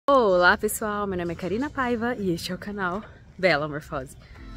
Olá pessoal, meu nome é Karina Paiva e este é o canal Bela Morfose.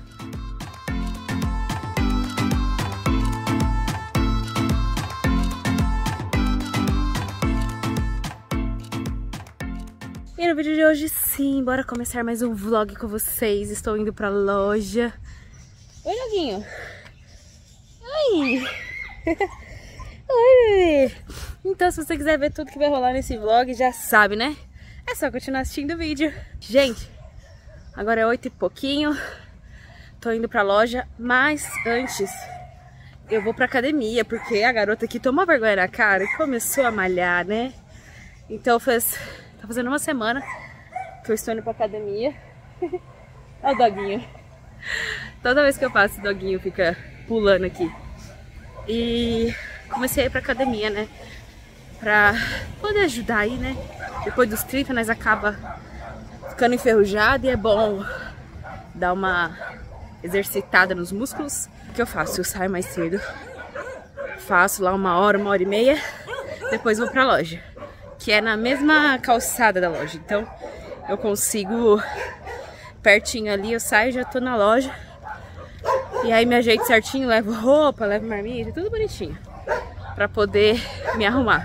E no vídeo de hoje sim, bora começar mais um vlog com vocês. Estou indo pra loja. Oi, Noguinho. Oi. Oi, bebê. Então, se você quiser ver tudo que vai rolar nesse vlog, já sabe, né? É só continuar assistindo o vídeo. Gente, agora é 8 e pouquinho. Tô indo pra loja, mas antes eu vou pra academia, porque a garota aqui tomou vergonha na cara e começou a malhar, né? Então tá fazendo uma semana que eu estou indo pra academia. Olha o doguinho. Toda vez que eu passo, o doguinho fica pulando aqui. E comecei a ir pra academia, né? Pra poder ajudar aí, né? Depois dos 30, nós acaba ficando enferrujado e é bom dar uma exercitada nos músculos. O que eu faço? Eu saio mais cedo, faço lá uma hora e meia, depois vou pra loja, que é na mesma calçada da loja. Então eu consigo, pertinho ali, eu saio, já tô na loja. E aí me ajeito certinho, levo roupa, levo marmita, tudo bonitinho, pra poder me arrumar.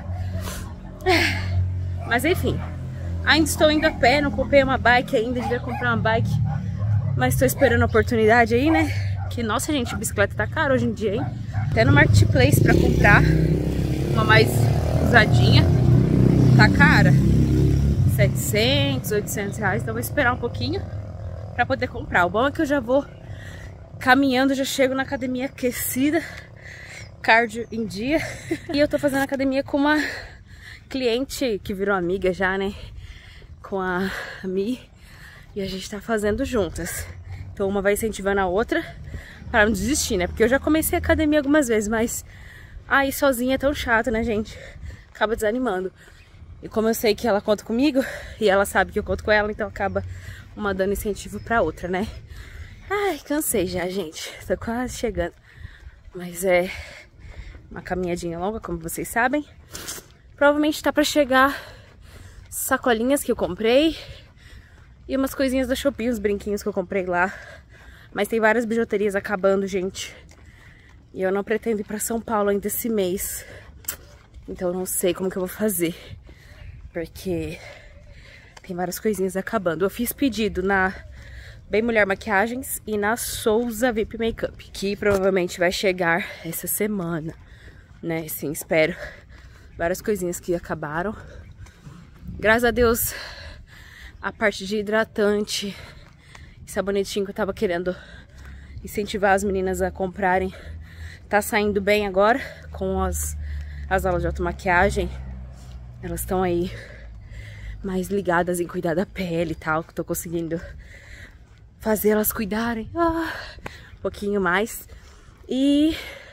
Mas enfim, ainda estou indo a pé, não comprei uma bike ainda, devia comprar uma bike. Mas estou esperando a oportunidade aí, né? Que, nossa gente, bicicleta tá cara hoje em dia, hein? Até no Marketplace pra comprar uma mais usadinha, tá cara. 700, 800 reais, então vou esperar um pouquinho pra poder comprar. O bom é que eu já vou caminhando, já chego na academia aquecida, cardio em dia. E eu tô fazendo academia com uma cliente que virou amiga já, né? Com a Mi. E a gente tá fazendo juntas. Então uma vai incentivando a outra para não desistir, né? Porque eu já comecei a academia algumas vezes, mas aí sozinha é tão chato, né, gente? Acaba desanimando. E como eu sei que ela conta comigo e ela sabe que eu conto com ela, então acaba uma dando incentivo pra outra, né? Ai, cansei já, gente. Tô quase chegando. Mas é uma caminhadinha longa, como vocês sabem. Provavelmente tá pra chegar sacolinhas que eu comprei e umas coisinhas da Shopee, uns brinquinhos que eu comprei lá. Mas tem várias bijuterias acabando, gente. E eu não pretendo ir pra São Paulo ainda esse mês. Então eu não sei como que eu vou fazer, porque tem várias coisinhas acabando. Eu fiz pedido na Bem Mulher Maquiagens e na Souza VIP Makeup, que provavelmente vai chegar essa semana, né? Sim, espero. Várias coisinhas que acabaram. Graças a Deus, a parte de hidratante e sabonetinho que eu tava querendo incentivar as meninas a comprarem tá saindo bem agora com as aulas de automaquiagem. Elas estão aí mais ligadas em cuidar da pele e tal, que eu tô conseguindo fazer elas cuidarem um pouquinho mais. E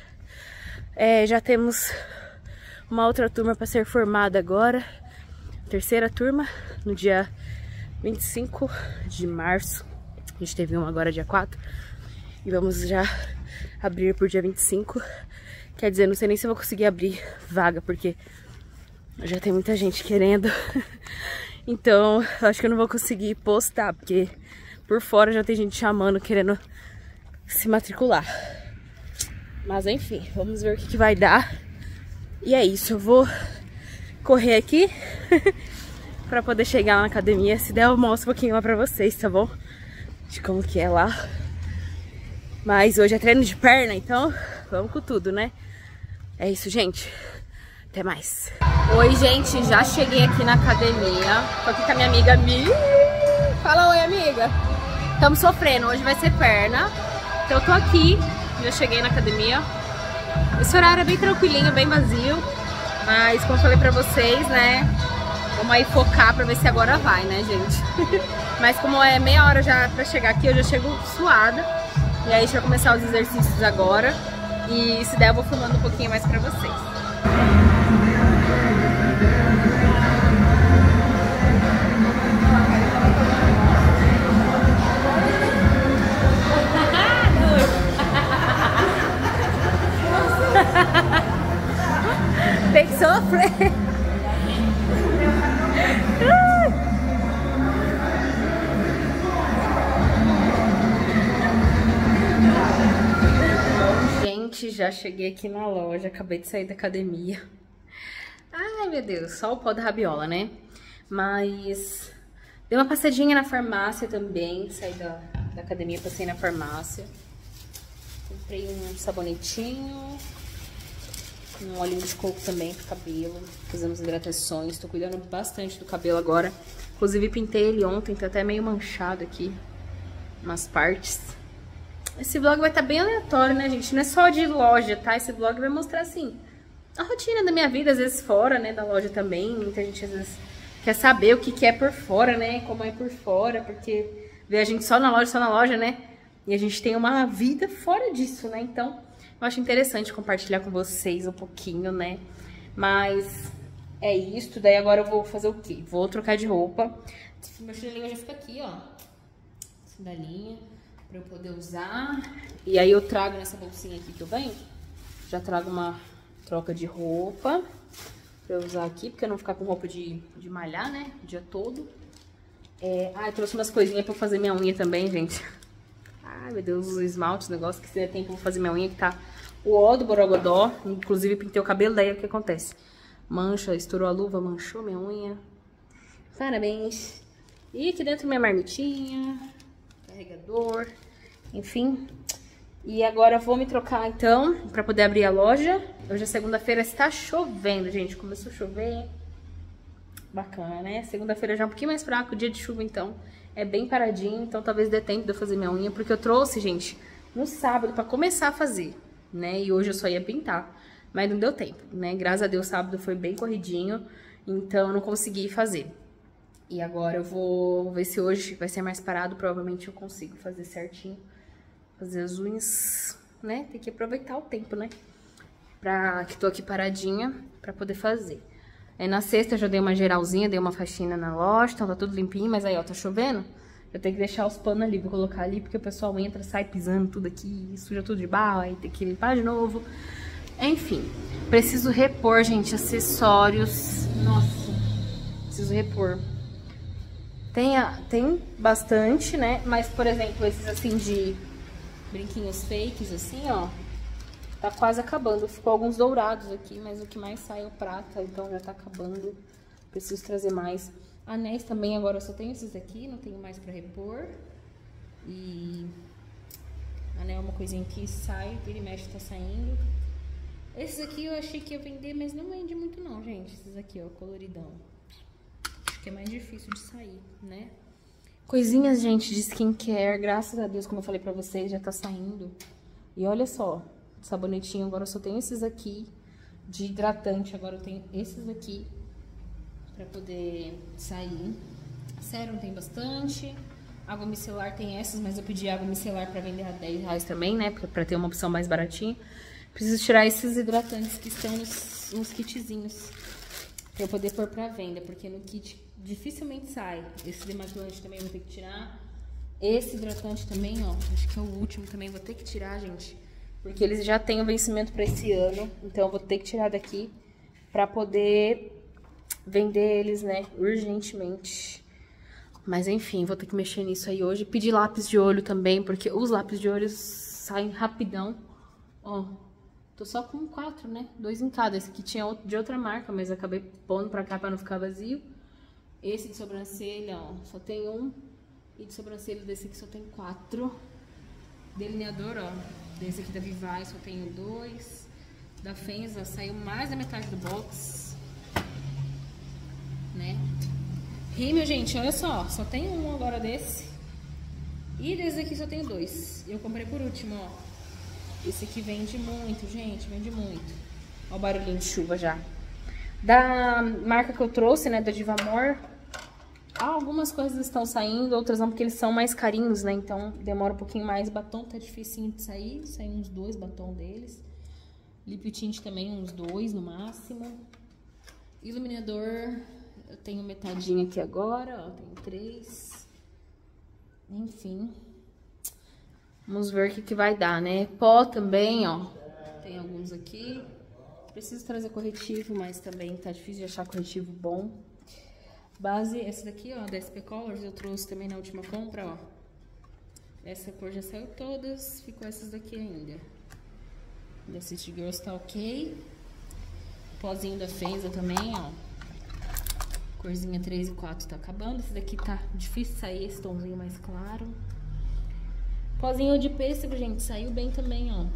já temos uma outra turma para ser formada agora, terceira turma, no dia 25 de março. A gente teve uma agora dia 4 e vamos já abrir por dia 25. Quer dizer, não sei nem se eu vou conseguir abrir vaga, porque já tem muita gente querendo. Então, eu acho que eu não vou conseguir postar, porque por fora já tem gente chamando, querendo se matricular. Mas enfim, vamos ver o que vai dar. E é isso, eu vou correr aqui pra poder chegar lá na academia. Se der, eu mostro um pouquinho lá pra vocês, tá bom? De como que é lá. Mas hoje é treino de perna, então vamos com tudo, né? É isso, gente. Até mais. Oi, gente, já cheguei aqui na academia. Tô aqui com a minha amiga Mi. Fala oi, amiga. Estamos sofrendo, hoje vai ser perna. Então eu tô aqui, já cheguei na academia. Esse horário é bem tranquilinho, bem vazio. Mas como eu falei pra vocês, né? Vamos aí focar pra ver se agora vai, né, gente? Mas como é meia hora já pra chegar aqui, eu já chego suada. E aí a gente vai começar os exercícios agora. E se der eu vou filmando um pouquinho mais pra vocês. Tem que sofrer. já cheguei aqui na loja, acabei de sair da academia. Ai, meu Deus, só o pó da rabiola, né? Mas dei uma passadinha na farmácia também, saí da academia, passei na farmácia. Comprei um sabonetinho, um óleo de coco também pro cabelo, fazendo hidratações, tô cuidando bastante do cabelo agora. Inclusive pintei ele ontem, tá até meio manchado aqui, umas partes. Esse vlog vai estar bem aleatório, né, gente? Não é só de loja, tá? Esse vlog vai mostrar, assim, a rotina da minha vida, às vezes fora, né, da loja também. Muita gente, às vezes, quer saber o que é por fora, né? Como é por fora, porque vê a gente só na loja, né? E a gente tem uma vida fora disso, né? Então, eu acho interessante compartilhar com vocês um pouquinho, né? Mas é isso. Daí agora eu vou fazer o quê? Vou trocar de roupa. Meu chinelinho já fica aqui, ó. Sandalinha. Pra eu poder usar. E aí eu trago nessa bolsinha aqui que eu venho. Já trago uma troca de roupa pra eu usar aqui, porque eu não ficar com roupa de malhar, né? O dia todo. Eu trouxe umas coisinhas pra eu fazer minha unha também, gente. Ai, meu Deus, os esmaltes, negócio que você tem pra fazer minha unha, que tá o ó do borogodó. Inclusive pintei o cabelo, daí o que acontece? Mancha, estourou a luva, manchou minha unha. Parabéns. E aqui dentro minha marmitinha, carregador, enfim. E agora eu vou me trocar, então, pra poder abrir a loja. Hoje é segunda-feira, está chovendo, gente. Começou a chover. Bacana, né? Segunda-feira já é um pouquinho mais fraco, dia de chuva, então. É bem paradinho, então talvez dê tempo de eu fazer minha unha. Porque eu trouxe, gente, no sábado pra começar a fazer, né? E hoje eu só ia pintar. Mas não deu tempo, né? Graças a Deus, sábado foi bem corridinho. Então eu não consegui fazer. E agora eu vou ver se hoje vai ser mais parado. Provavelmente eu consigo fazer certinho. Fazer as unhas, né? Tem que aproveitar o tempo, né? Que tô aqui paradinha pra poder fazer. Aí na sexta eu já dei uma geralzinha, dei uma faxina na loja, então tá tudo limpinho. Mas aí, ó, tá chovendo. Eu tenho que deixar os panos ali, vou colocar ali, porque o pessoal entra, sai pisando tudo aqui, suja tudo de barro, aí tem que limpar de novo. Enfim, preciso repor, gente, acessórios. Nossa, preciso repor. Tem bastante, né? Mas, por exemplo, esses assim de brinquinhos fakes, assim, ó, tá quase acabando. Ficou alguns dourados aqui, mas o que mais sai é o prata, então já tá acabando. Preciso trazer mais. Anéis também, agora eu só tenho esses aqui, não tenho mais pra repor. E anel é uma coisinha que sai, vira e mexe, tá saindo. Esses aqui eu achei que ia vender, mas não vende muito não, gente. Esses aqui, ó, coloridão. Acho que é mais difícil de sair, né? Coisinhas, gente, de skincare, graças a Deus, como eu falei pra vocês, já tá saindo. E olha só, sabonetinho, agora eu só tenho esses aqui. De hidratante, agora eu tenho esses aqui pra poder sair. Sérum tem bastante. Água micelar tem essas, mas eu pedi água micelar pra vender a R$10 também, né? Pra ter uma opção mais baratinha. Preciso tirar esses hidratantes que estão nos kitzinhos pra eu poder pôr pra venda, porque no kit dificilmente sai. Esse demaquilante também eu vou ter que tirar. Esse hidratante também, ó, acho que é o último também, vou ter que tirar, gente. Porque eles já têm o vencimento pra esse ano, então eu vou ter que tirar daqui pra poder vender eles, né, urgentemente. Mas enfim, vou ter que mexer nisso aí hoje. Pedi lápis de olho também, porque os lápis de olho saem rapidão. Ó, tô só com 4, né? 2 em cada. Esse aqui tinha de outra marca, mas acabei pondo pra cá pra não ficar vazio. Esse de sobrancelha, ó, só tem 1. E de sobrancelha desse aqui só tem 4. Delineador, ó, desse aqui da Vivai só tenho 2. Da Fenza saiu mais da metade do box, né? Rímel, gente, olha só tem 1 agora desse. E desse aqui só tenho 2. Eu comprei por último, ó. Esse aqui vende muito, gente, vende muito. Ó o barulhinho de chuva já. Da marca que eu trouxe, né, da Divamor, algumas coisas estão saindo, outras não, porque eles são mais carinhos, né, então demora um pouquinho mais. Batom tá dificinho de sair, saiu uns 2 batom deles. Lip tint também, uns 2 no máximo. Iluminador, eu tenho metadinha aqui agora, ó, tenho 3. Enfim. Vamos ver o que vai dar, né? Pó também, ó. Tem alguns aqui. Preciso trazer corretivo, mas também tá difícil de achar corretivo bom. Base, essa daqui, ó, da SP Colors, eu trouxe também na última compra, ó. Essa cor já saiu todas, ficou essas daqui ainda. da City Girls tá ok. Pozinho da Fenza também, ó. Corzinha 3 e 4 tá acabando. Esse daqui tá difícil sair, esse tomzinho mais claro. Pozinho de pêssego, gente, saiu bem também, ó.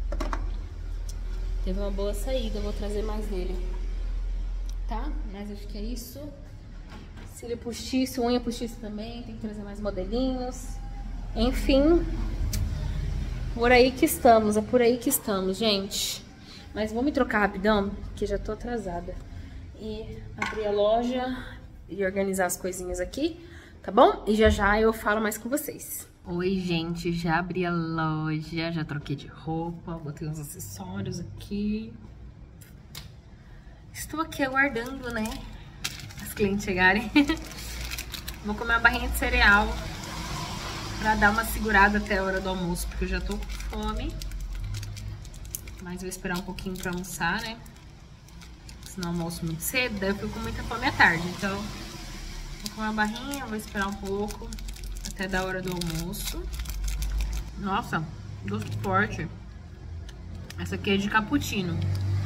Teve uma boa saída, eu vou trazer mais dele. Tá? Mas acho que é isso. Cílio postiço, unha postiça também. Tem que trazer mais modelinhos. Enfim. Por aí que estamos, é por aí que estamos, gente. Mas vou me trocar rapidão, porque já tô atrasada. E abrir a loja e organizar as coisinhas aqui, tá bom? E já já eu falo mais com vocês. Oi, gente, já abri a loja, já troquei de roupa, botei uns acessórios aqui. Estou aqui aguardando, né, as clientes chegarem. Vou comer uma barrinha de cereal pra dar uma segurada até a hora do almoço, porque eu já tô com fome. Mas vou esperar um pouquinho pra almoçar, né? Senão almoço muito cedo, daí eu fico com muita fome à tarde. Então, vou comer uma barrinha, vou esperar um pouco até da hora do almoço. Nossa, gosto forte. Essa aqui é de cappuccino.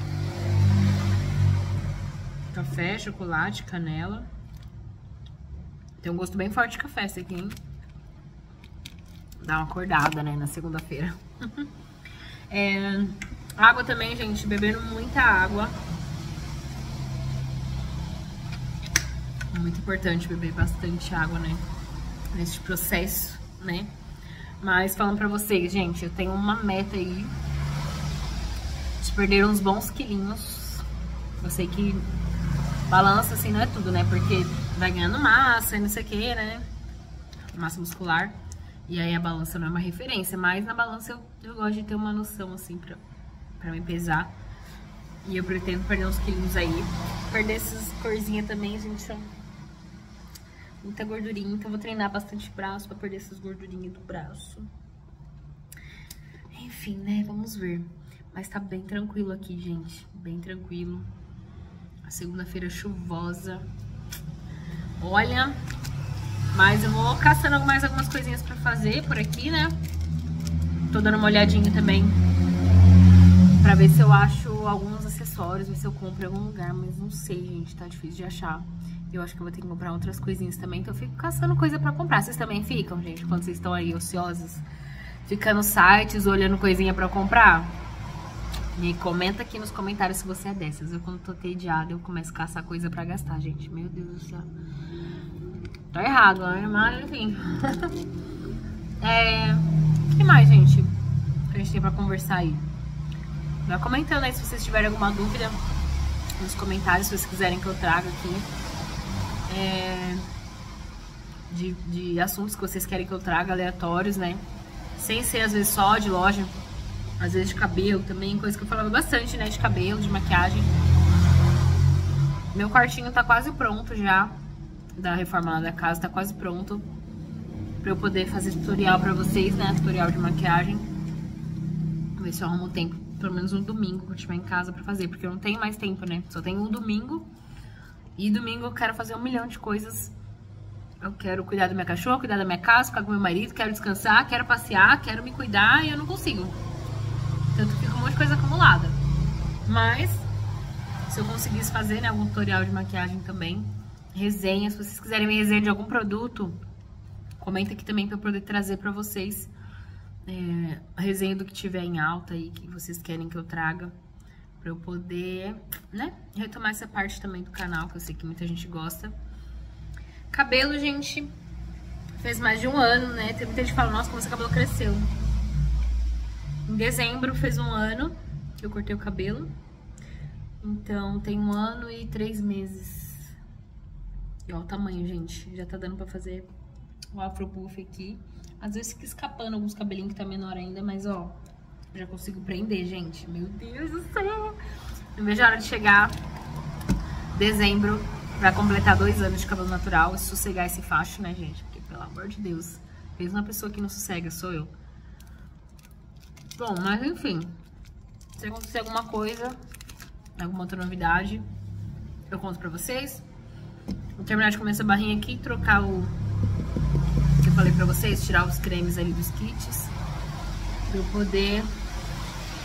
Café, chocolate, canela. Tem um gosto bem forte de café esse aqui, hein? Dá uma acordada, né, na segunda-feira. Água também, gente, bebendo muita água. Muito importante beber bastante água, né, nesse processo, né. Mas falando pra vocês, gente, eu tenho uma meta aí de perder uns bons quilinhos. Eu sei que balança, assim, não é tudo, né, porque vai ganhando massa e não sei o que, né, massa muscular. E aí a balança não é uma referência, mas na balança eu gosto de ter uma noção, assim, pra me pesar. E eu pretendo perder uns quilinhos aí. Perder essas corzinhas também, gente, ó. Muita gordurinha, então eu vou treinar bastante braço pra perder essas gordurinhas do braço. Enfim, né, vamos ver. Mas tá bem tranquilo aqui, gente, bem tranquilo. A segunda-feira chuvosa. Olha... Mas eu vou caçando mais algumas coisinhas pra fazer por aqui, né? Tô dando uma olhadinha também pra ver se eu acho alguns acessórios, ver se eu compro em algum lugar. Mas não sei, gente, tá difícil de achar. Eu acho que eu vou ter que comprar outras coisinhas também. Então eu fico caçando coisa pra comprar. Vocês também ficam, gente, quando vocês estão aí ociosos? Fica nos sites olhando coisinha pra comprar? Me comenta aqui nos comentários se você é dessas. Eu, quando tô entediada, eu começo a caçar coisa pra gastar, gente. Meu Deus do céu. Tá errado, né? Mas enfim. O que mais, gente? Que a gente tem pra conversar aí? Vai comentando aí se vocês tiverem alguma dúvida nos comentários, se vocês quiserem que eu traga aqui. De assuntos que vocês querem que eu traga, aleatórios, né? Sem ser, às vezes, só de loja. Às vezes de cabelo também, coisa que eu falava bastante, né? De cabelo, de maquiagem. Meu quartinho tá quase pronto já. Da reforma lá da casa, tá quase pronto pra eu poder fazer tutorial pra vocês, né, tutorial de maquiagem. Vou ver se eu arrumo tempo, pelo menos um domingo que eu estiver em casa pra fazer, porque eu não tenho mais tempo, né, só tenho um domingo. E domingo eu quero fazer 1 milhão de coisas. Eu quero cuidar do meu cachorro, cuidar da minha casa, ficar com meu marido, quero descansar, quero passear, quero me cuidar e eu não consigo. Tanto que fica um monte de coisa acumulada. Mas, se eu conseguisse fazer, né, algum tutorial de maquiagem também, resenha, se vocês quiserem ver resenha de algum produto, comenta aqui também pra eu poder trazer pra vocês a resenha do que tiver em alta aí, que vocês querem que eu traga, pra eu poder, né, retomar essa parte também do canal, que eu sei que muita gente gosta. Cabelo, gente, fez mais de 1 ano, né, tem muita gente que fala, nossa, como esse cabelo cresceu. Em dezembro fez 1 ano que eu cortei o cabelo, então tem 1 ano e 3 meses. E olha o tamanho, gente. Já tá dando pra fazer o afro puff aqui. Às vezes fica escapando alguns cabelinhos que tá menor ainda, mas ó, já consigo prender, gente. Meu Deus do céu. Não vejo a hora de chegar dezembro pra completar 2 anos de cabelo natural e sossegar esse facho, né, gente? Porque, pelo amor de Deus, fez uma pessoa que não sossega, sou eu. Bom, mas enfim, se acontecer alguma coisa, alguma outra novidade, eu conto pra vocês. Vou terminar de comer essa barrinha aqui, trocar o que eu falei pra vocês, tirar os cremes ali dos kits, pra eu poder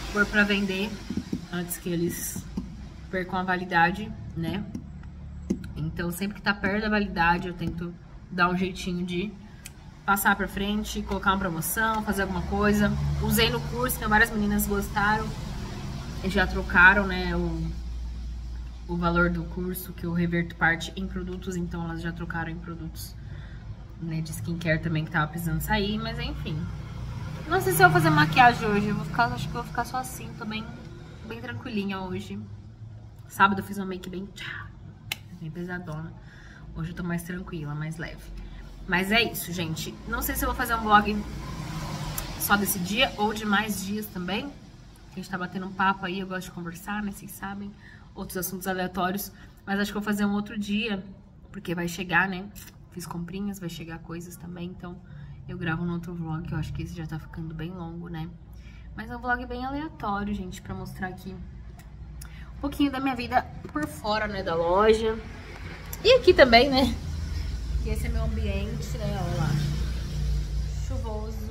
pôr pra vender antes que eles percam a validade, né? Então, sempre que tá perto da validade, eu tento dar um jeitinho de passar pra frente, colocar uma promoção, fazer alguma coisa. Usei no curso, então várias meninas gostaram e já trocaram, né, o valor do curso, que eu reverto parte em produtos, então elas já trocaram em produtos, né, de skincare também, que tava precisando sair, mas enfim. Não sei se eu vou fazer maquiagem hoje, acho que eu vou ficar só assim, tô bem tranquilinha hoje. Sábado eu fiz uma make bem pesadona. Hoje eu tô mais tranquila, mais leve. Mas é isso, gente. Não sei se eu vou fazer um vlog só desse dia ou de mais dias também. A gente tá batendo um papo aí, eu gosto de conversar, né? Vocês sabem. Outros assuntos aleatórios. Mas acho que eu vou fazer um outro dia, porque vai chegar, né? Fiz comprinhas, vai chegar coisas também, então eu gravo no outro vlog, que eu acho que esse já tá ficando bem longo, né? Mas é um vlog bem aleatório, gente, pra mostrar aqui um pouquinho da minha vida por fora, né, da loja. E aqui também, né? Que esse é meu ambiente, né? Olha lá. Chuvoso.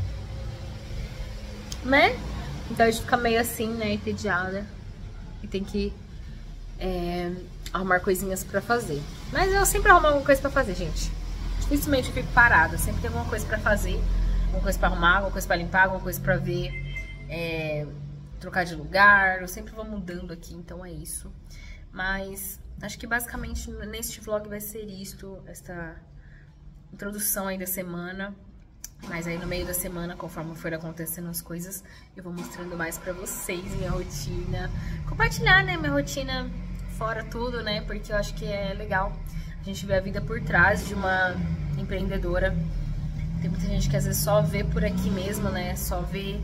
Né? Então a gente fica meio assim, né? Entediada. E tem que arrumar coisinhas pra fazer. Mas eu sempre arrumo alguma coisa pra fazer, gente. Dificilmente eu fico parada. Sempre tem alguma coisa pra fazer. Alguma coisa pra arrumar, alguma coisa pra limpar, alguma coisa pra ver. Trocar de lugar. Eu sempre vou mudando aqui, então é isso. Mas acho que basicamente neste vlog vai ser isto, esta introdução aí da semana. Mas aí no meio da semana, conforme for acontecendo as coisas, eu vou mostrando mais pra vocês minha rotina. Compartilhar, né, minha rotina fora tudo, né, porque eu acho que é legal a gente ver a vida por trás de uma empreendedora. Tem muita gente que às vezes só vê por aqui mesmo, né, só vê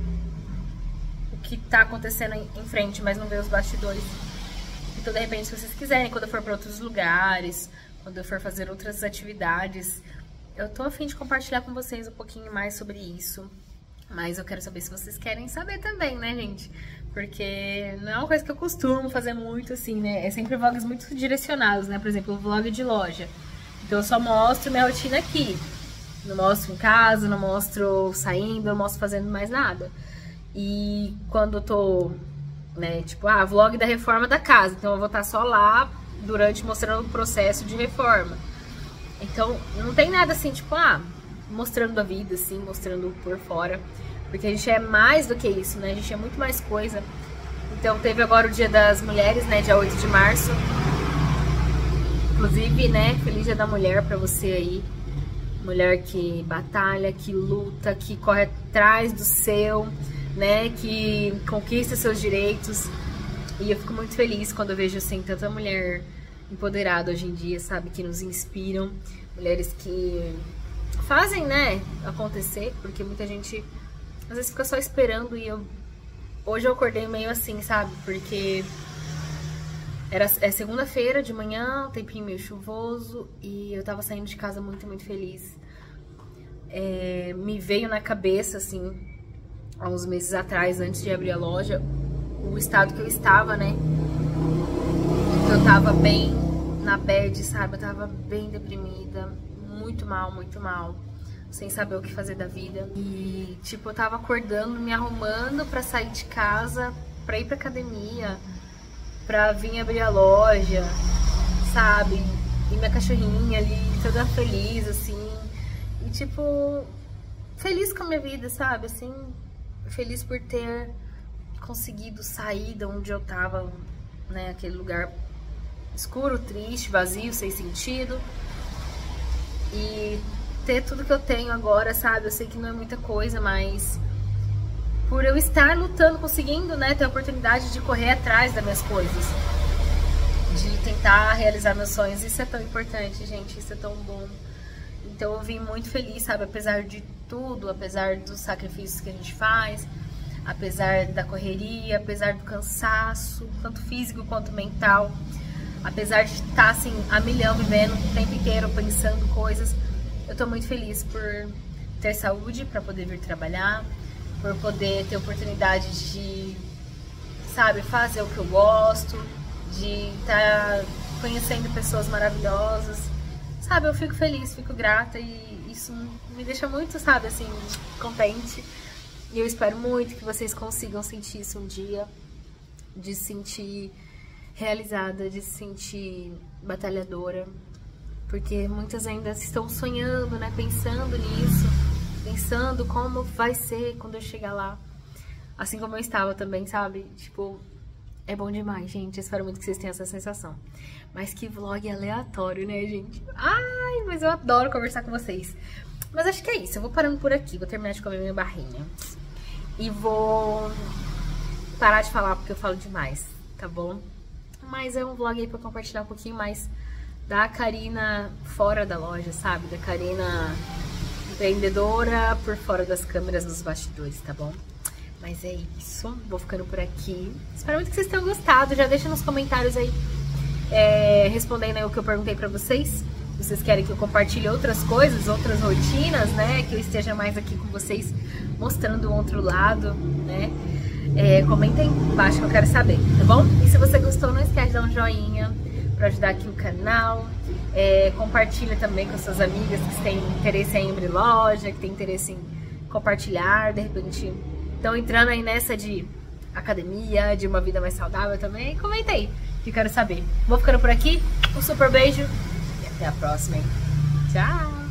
o que tá acontecendo em frente, mas não vê os bastidores. Então, de repente, se vocês quiserem, quando eu for para outros lugares, quando eu for fazer outras atividades, eu tô a fim de compartilhar com vocês um pouquinho mais sobre isso. Mas eu quero saber se vocês querem saber também, né, gente? Porque não é uma coisa que eu costumo fazer muito, assim, né? É sempre vlogs muito direcionados, né? Por exemplo, o vlog de loja. Então, eu só mostro minha rotina aqui. Não mostro em casa, não mostro saindo, não mostro fazendo mais nada. E quando eu tô, né, tipo, vlog da reforma da casa. Então eu vou estar só lá durante mostrando o processo de reforma. Então não tem nada assim, tipo, mostrando a vida, assim, mostrando por fora. Porque a gente é mais do que isso, né? A gente é muito mais coisa. Então teve agora o Dia das Mulheres, né, dia 8 de março. Inclusive, né, feliz Dia da Mulher pra você aí. Mulher que batalha, que luta, que corre atrás do seu, né, que conquista seus direitos. E eu fico muito feliz quando eu vejo assim tanta mulher empoderada hoje em dia, sabe, que nos inspiram, mulheres que fazem, né, acontecer, porque muita gente às vezes fica só esperando. E hoje eu acordei meio assim, sabe, porque é segunda-feira de manhã, um tempinho meio chuvoso, e eu tava saindo de casa muito feliz. Me veio na cabeça, assim, há uns meses atrás, antes de abrir a loja, o estado que eu estava, né? Que eu tava bem na bad, sabe? Eu tava bem deprimida, muito mal, sem saber o que fazer da vida. E, tipo, eu tava acordando, me arrumando pra sair de casa, pra ir pra academia, pra vir abrir a loja, sabe? E minha cachorrinha ali, toda feliz, assim. E, tipo, feliz com a minha vida, sabe? Assim, feliz por ter conseguido sair de onde eu tava, né? Aquele lugar escuro, triste, vazio, sem sentido. E ter tudo que eu tenho agora, sabe? Eu sei que não é muita coisa, mas por eu estar lutando, conseguindo, né, ter a oportunidade de correr atrás das minhas coisas, de tentar realizar meus sonhos, isso é tão importante, gente, isso é tão bom. Então eu vim muito feliz, sabe, apesar de tudo, apesar dos sacrifícios que a gente faz, apesar da correria, apesar do cansaço, tanto físico quanto mental, apesar de estar assim, a milhão, vivendo o tempo inteiro, pensando coisas, eu tô muito feliz por ter saúde para poder vir trabalhar, por poder ter oportunidade de, sabe, fazer o que eu gosto, de estar conhecendo pessoas maravilhosas, sabe, eu fico feliz, fico grata e isso me deixa muito, sabe, assim, contente. E eu espero muito que vocês consigam sentir isso um dia, de se sentir realizada, de se sentir batalhadora, porque muitas ainda estão sonhando, né, pensando nisso, pensando como vai ser quando eu chegar lá, assim como eu estava também, sabe? Tipo, é bom demais, gente, eu espero muito que vocês tenham essa sensação. Mas que vlog aleatório, né, gente? Ai, mas eu adoro conversar com vocês. Mas acho que é isso, eu vou parando por aqui, vou terminar de comer minha barrinha e vou parar de falar porque eu falo demais, tá bom? Mas é um vlog aí pra compartilhar um pouquinho mais da Karina fora da loja, sabe? Da Karina vendedora por fora das câmeras, dos bastidores, tá bom? Mas é isso, vou ficando por aqui. Espero muito que vocês tenham gostado. Já deixa nos comentários aí, respondendo aí o que eu perguntei pra vocês. Se vocês querem que eu compartilhe outras coisas, outras rotinas, né? Que eu esteja mais aqui com vocês, mostrando o outro lado, né? Comentem embaixo que eu quero saber, tá bom? E se você gostou, não esquece de dar um joinha pra ajudar aqui o canal. Compartilha também com suas amigas que têm interesse em abrir loja, que têm interesse em compartilhar, de repente estão entrando aí nessa de academia, de uma vida mais saudável também. Comenta aí, que eu quero saber. Vou ficando por aqui, um super beijo e até a próxima, hein? Tchau!